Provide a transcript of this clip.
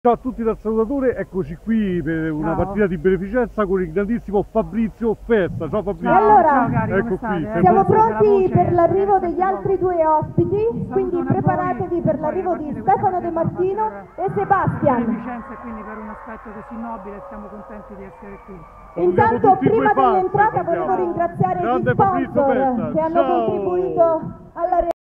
Ciao a tutti dal salutatore, eccoci qui per una partita di beneficenza con il grandissimo Fabrizio Offerta. Ciao Fabrizio. E allora, cari, ecco qui. siamo pronti per l'arrivo degli altri due ospiti, quindi preparatevi per l'arrivo di Stefano De Martino e Sebastian. Beneficenza e quindi per un aspetto così nobile siamo contenti di essere qui. Intanto prima dell'entrata volevo ringraziare gli sponsor che hanno contribuito alla realizzazione.